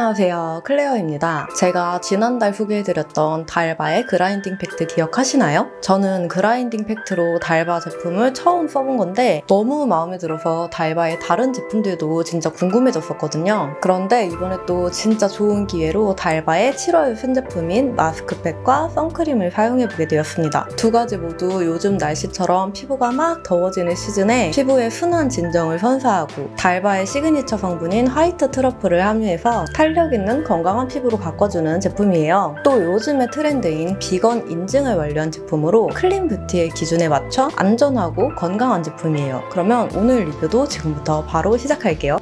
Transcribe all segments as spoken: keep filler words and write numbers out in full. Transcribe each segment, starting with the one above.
안녕하세요, 클레어입니다. 제가 지난달 소개해드렸던 달바의 그라인딩 팩트 기억하시나요? 저는 그라인딩 팩트로 달바 제품을 처음 써본 건데 너무 마음에 들어서 달바의 다른 제품들도 진짜 궁금해졌었거든요. 그런데 이번에 또 진짜 좋은 기회로 달바의 칠월 신제품인 마스크팩과 선크림을 사용해보게 되었습니다. 두 가지 모두 요즘 날씨처럼 피부가 막 더워지는 시즌에 피부의 순한 진정을 선사하고 달바의 시그니처 성분인 화이트 트러플을 함유해서 탄력 있는 건강한 피부로 바꿔주는 제품이에요. 또 요즘의 트렌드인 비건 인증을 완료한 제품으로 클린 뷰티의 기준에 맞춰 안전하고 건강한 제품이에요. 그러면 오늘 리뷰도 지금부터 바로 시작할게요.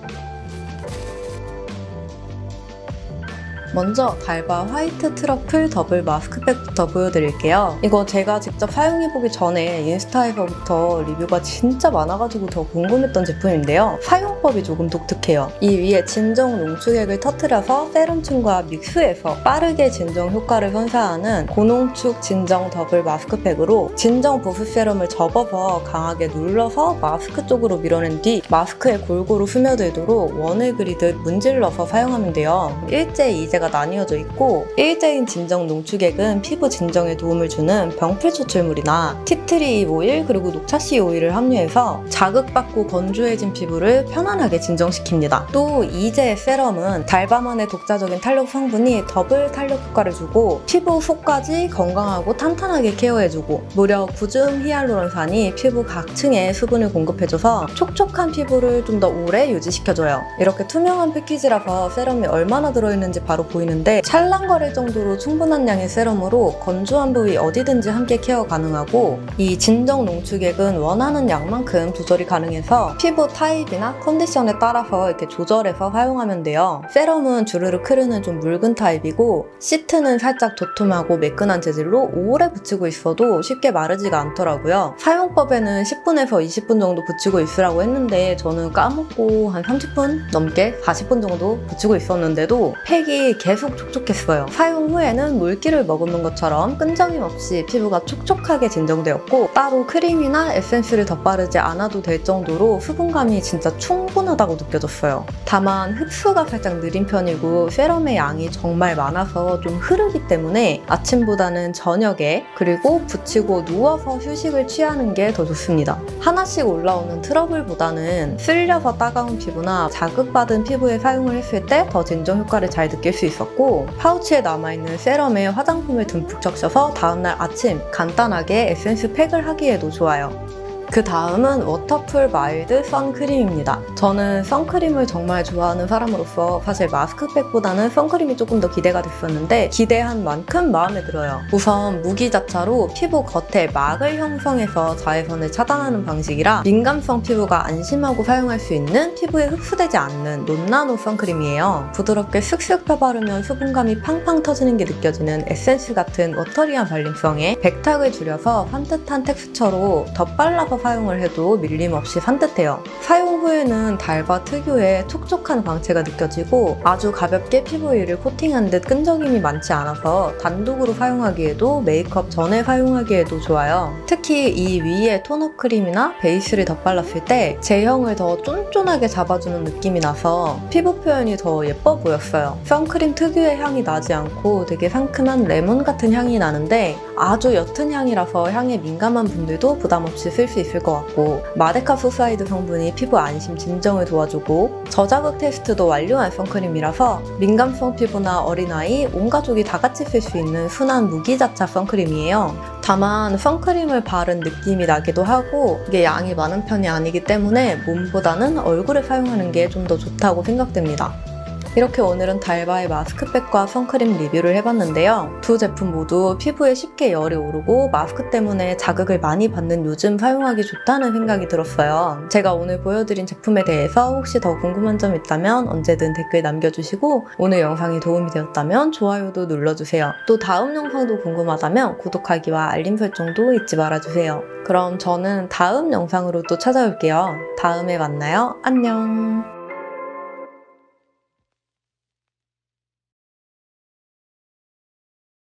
먼저 달바 화이트 트러플 더블 마스크팩부터 보여드릴게요. 이거 제가 직접 사용해보기 전에 인스타에서부터 리뷰가 진짜 많아가지고 더 궁금했던 제품인데요. 사용법이 조금 독특해요. 이 위에 진정 농축액을 터뜨려서 세럼층과 믹스해서 빠르게 진정 효과를 선사하는 고농축 진정 더블 마스크팩으로 진정 보습 세럼을 접어서 강하게 눌러서 마스크 쪽으로 밀어낸 뒤 마스크에 골고루 스며들도록 원을 그리듯 문질러서 사용하면 돼요. 일제, 이제가 나뉘어져 있고 일제인 진정 농축액은 피부 진정에 도움을 주는 병풀 추출물이나 티트리 오일 그리고 녹차씨 오일을 함유해서 자극받고 건조해진 피부를 편안하게 진정시킵니다. 또 이제 세럼은 달바만의 독자적인 탄력 성분이 더블 탄력 효과를 주고 피부 속까지 건강하고 탄탄하게 케어해주고 무려 구중 히알루론산이 피부 각층에 수분을 공급해줘서 촉촉한 피부를 좀 더 오래 유지시켜줘요. 이렇게 투명한 패키지라서 세럼이 얼마나 들어있는지 바로 보이는데 찰랑거릴 정도로 충분한 양의 세럼으로 건조한 부위 어디든지 함께 케어 가능하고 이 진정 농축액은 원하는 양만큼 조절이 가능해서 피부 타입이나 컨디션에 따라서 이렇게 조절해서 사용하면 돼요. 세럼은 주르륵 흐르는 좀 묽은 타입이고 시트는 살짝 도톰하고 매끈한 재질로 오래 붙이고 있어도 쉽게 마르지가 않더라고요. 사용법에는 십 분에서 이십 분 정도 붙이고 있으라고 했는데 저는 까먹고 한 삼십 분 넘게 사십 분 정도 붙이고 있었는데도 팩이 계속 촉촉했어요. 사용 후에는 물기를 머금는 것처럼 끈적임 없이 피부가 촉촉하게 진정되었고 따로 크림이나 에센스를 덧바르지 않아도 될 정도로 수분감이 진짜 충분하다고 느껴졌어요. 다만 흡수가 살짝 느린 편이고 세럼의 양이 정말 많아서 좀 흐르기 때문에 아침보다는 저녁에 그리고 붙이고 누워서 휴식을 취하는 게 더 좋습니다. 하나씩 올라오는 트러블보다는 쓸려서 따가운 피부나 자극받은 피부에 사용을 했을 때 더 진정 효과를 잘 느낄 수 있었고 파우치에 남아있는 세럼에 화장품을 듬뿍 적셔서 다음날 아침 간단하게 에센스 팩을 하기에도 좋아요. 그 다음은 워터풀 마일드 선크림입니다. 저는 선크림을 정말 좋아하는 사람으로서 사실 마스크팩보다는 선크림이 조금 더 기대가 됐었는데 기대한 만큼 마음에 들어요. 우선 무기자차로 피부 겉에 막을 형성해서 자외선을 차단하는 방식이라 민감성 피부가 안심하고 사용할 수 있는 피부에 흡수되지 않는 논나노 선크림이에요. 부드럽게 슥슥 펴바르면 수분감이 팡팡 터지는 게 느껴지는 에센스 같은 워터리한 발림성에 백탁을 줄여서 산뜻한 텍스처로 덧발라서 사용을 해도 밀림 없이 산뜻해요. 사용 후에는 달바 특유의 촉촉한 광채가 느껴지고 아주 가볍게 피부 위를 코팅한 듯 끈적임이 많지 않아서 단독으로 사용하기에도 메이크업 전에 사용하기에도 좋아요. 특히 이 위에 톤업 크림이나 베이스를 덧발랐을 때 제형을 더 쫀쫀하게 잡아주는 느낌이 나서 피부 표현이 더 예뻐 보였어요. 선크림 특유의 향이 나지 않고 되게 상큼한 레몬 같은 향이 나는데 아주 옅은 향이라서 향에 민감한 분들도 부담 없이 쓸 수 있을 것 같고 마데카 소사이드 성분이 피부 안심 진정을 도와주고 저자극 테스트도 완료한 선크림이라서 민감성 피부나 어린아이, 온 가족이 다 같이 쓸 수 있는 순한 무기자차 선크림이에요. 다만 선크림을 바른 느낌이 나기도 하고 이게 양이 많은 편이 아니기 때문에 몸보다는 얼굴에 사용하는 게 좀 더 좋다고 생각됩니다. 이렇게 오늘은 달바의 마스크팩과 선크림 리뷰를 해봤는데요. 두 제품 모두 피부에 쉽게 열이 오르고 마스크 때문에 자극을 많이 받는 요즘 사용하기 좋다는 생각이 들었어요. 제가 오늘 보여드린 제품에 대해서 혹시 더 궁금한 점 있다면 언제든 댓글 남겨주시고 오늘 영상이 도움이 되었다면 좋아요도 눌러주세요. 또 다음 영상도 궁금하다면 구독하기와 알림 설정도 잊지 말아주세요. 그럼 저는 다음 영상으로 또 찾아올게요. 다음에 만나요. 안녕.